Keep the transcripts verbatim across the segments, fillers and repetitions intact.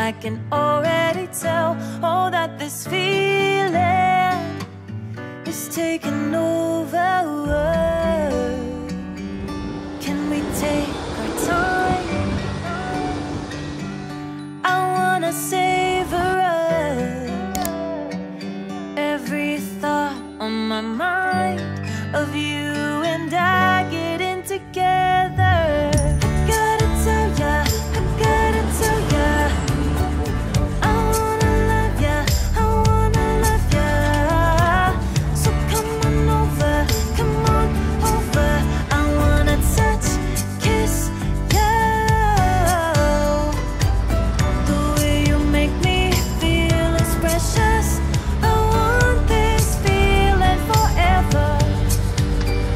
I can already tell, oh, that this feeling is taking over. Can we take our time? I wanna savor us. Every thought on my mind of you and I getting together. I gotta tell ya, I gotta tell ya, I wanna love ya, I wanna love ya. So come on over, come on over. I wanna touch, kiss you. The way you make me feel is precious. I want this feeling forever.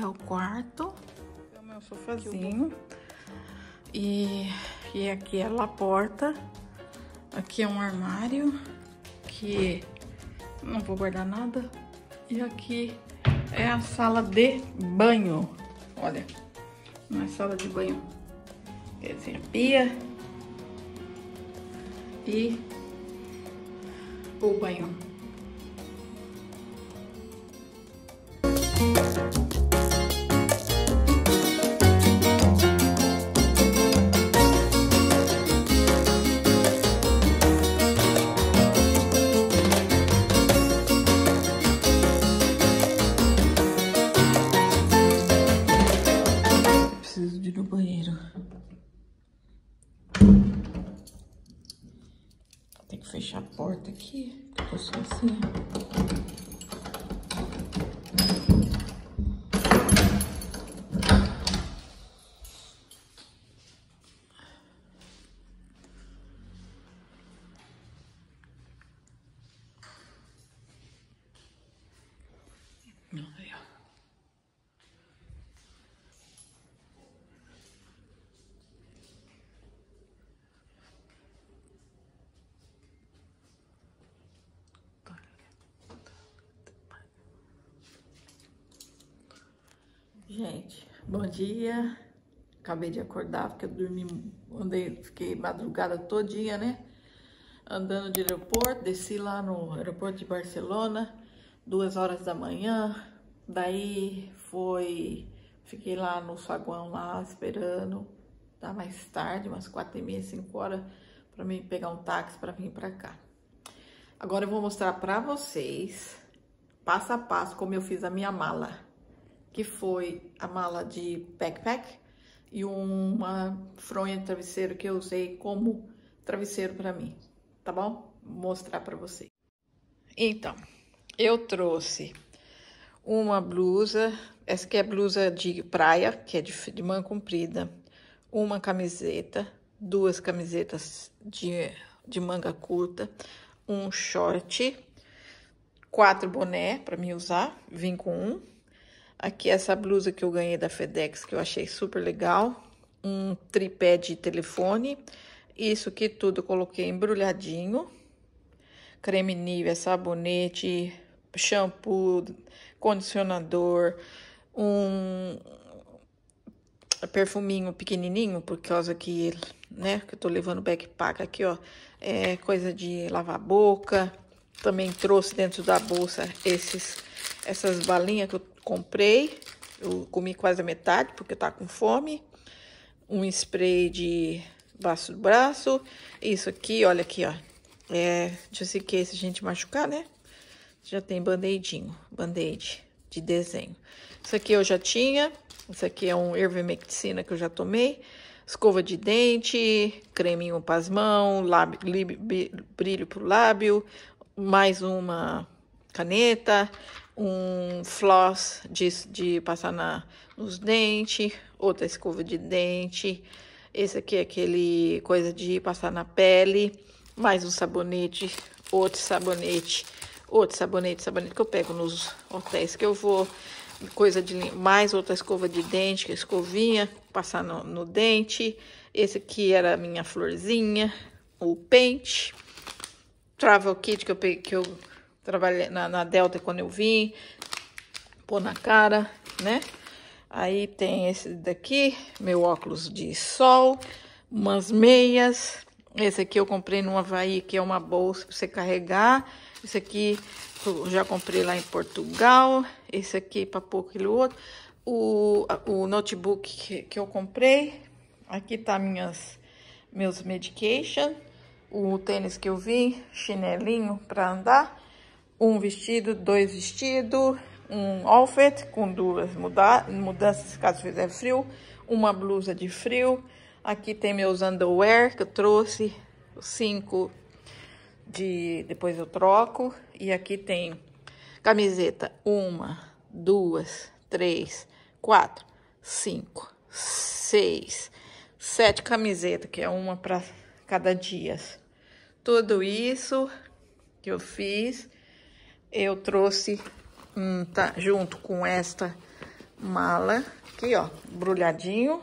é o quarto. É o meu sofazinho. E, e aqui é a porta. Aqui é um armário. Que não vou guardar nada. E aqui é a sala de banho. Olha, uma sala de banho. Quer dizer, a pia. E o banho. Preciso de ir no banheiro. Tem que fechar a porta aqui, porque eu sou assim. Aí, ó. Gente, bom dia. Acabei de acordar porque eu dormi, andei, fiquei madrugada todinha, né? Andando de aeroporto, desci lá no aeroporto de Barcelona, duas horas da manhã. Daí foi, fiquei lá no saguão lá esperando, tá mais tarde, umas quatro e meia, cinco horas, para mim pegar um táxi para vir para cá. Agora eu vou mostrar para vocês, passo a passo, como eu fiz a minha mala, que foi a mala de backpack e uma fronha de travesseiro que eu usei como travesseiro para mim, tá bom? Vou mostrar para vocês. Então, eu trouxe uma blusa, essa aqui é blusa de praia, que é de, de manga comprida, uma camiseta, duas camisetas de, de manga curta, um short, quatro boné para mim usar, vim com um. Aqui essa blusa que eu ganhei da FedEx, que eu achei super legal, um tripé de telefone, isso aqui tudo eu coloquei embrulhadinho, creme Nivea, sabonete, shampoo, condicionador, um perfuminho pequenininho, por causa que, né, que eu tô levando backpack aqui, ó, é coisa de lavar a boca. Também trouxe dentro da bolsa esses, essas balinhas que eu comprei, eu comi quase a metade, porque eu tava com fome. Um spray de baixo do braço, isso aqui, olha aqui, ó, é, just in case a gente machucar, né? Já tem band-aidinho, band-aid de desenho. Isso aqui eu já tinha. Isso aqui é um Ivermectina que eu já tomei. Escova de dente, creminho para as mãos, lábio, brilho pro lábio, mais uma caneta, um floss de, de passar na, nos dentes, outra escova de dente. Esse aqui é aquele coisa de passar na pele, mais um sabonete, outro sabonete. Outro sabonete, sabonete que eu pego nos hotéis que eu vou, coisa de mais outra escova de dente, que é escovinha, passar no, no dente. Esse aqui era a minha florzinha, o pente, travel kit que eu peguei, que eu trabalhei na, na Delta quando eu vim, pôr na cara, né? Aí tem esse daqui, meu óculos de sol, umas meias. Esse aqui eu comprei no Havaí, que é uma bolsa para você carregar. Esse aqui eu já comprei lá em Portugal. Esse aqui para pôr aquele outro. O, o notebook que, que eu comprei. Aqui tá minhas, meus medication. O tênis que eu vi, chinelinho para andar. Um vestido, dois vestidos. Um outfit com duas muda mudanças caso fizer frio. Uma blusa de frio. Aqui tem meus underwear que eu trouxe. Cinco de... Depois eu troco. E aqui tem camiseta. Uma, duas, três, quatro, cinco, seis, sete camisetas. Que é uma para cada dia. Tudo isso que eu fiz, eu trouxe hum, tá, junto com esta mala aqui, ó, embrulhadinho.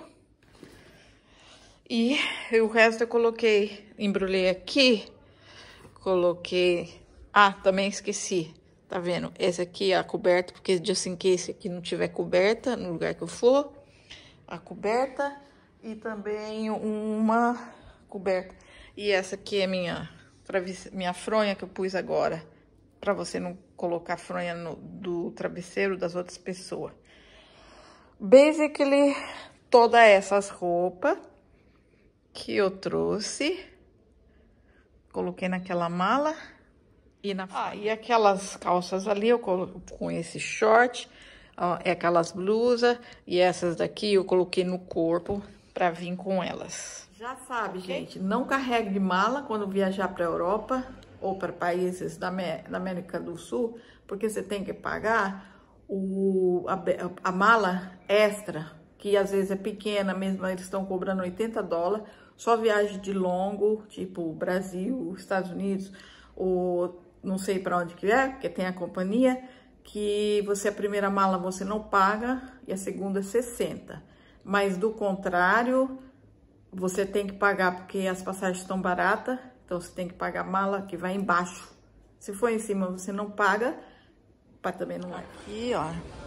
E o resto eu coloquei, embrulhei aqui, coloquei... Ah, também esqueci, tá vendo? Esse aqui é a coberta, porque just in case aqui não tiver coberta, no lugar que eu for, a coberta e também uma coberta. E essa aqui é minha, minha fronha que eu pus agora, pra você não colocar fronha no, do travesseiro das outras pessoas. Basically, todas essas roupas que eu trouxe, coloquei naquela mala e na... Ah, e aquelas calças ali, eu coloquei com esse short, ó, é aquelas blusas, e essas daqui eu coloquei no corpo pra vir com elas. Já sabe, okay, gente, não carregue de mala quando viajar pra Europa ou para países da, da América do Sul, porque você tem que pagar o, a, a mala extra, que às vezes é pequena, mesmo eles estão cobrando oitenta dólares, só viagem de longo, tipo Brasil, Estados Unidos, ou não sei para onde que é, porque tem a companhia, que você, a primeira mala você não paga e a segunda sessenta. Mas do contrário, você tem que pagar porque as passagens estão baratas, então você tem que pagar a mala que vai embaixo. Se for em cima você não paga, para também não... Aqui, ó.